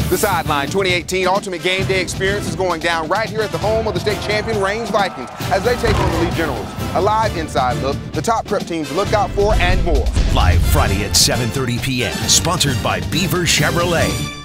The Sideline 2018 Ultimate Game Day experience is going down right here at the home of the state champion Range Vikings as they take on the Lee Generals. A live inside look, the top prep teams to look out for, and more. Live Friday at 7:30 p.m. Sponsored by Beaver Chevrolet.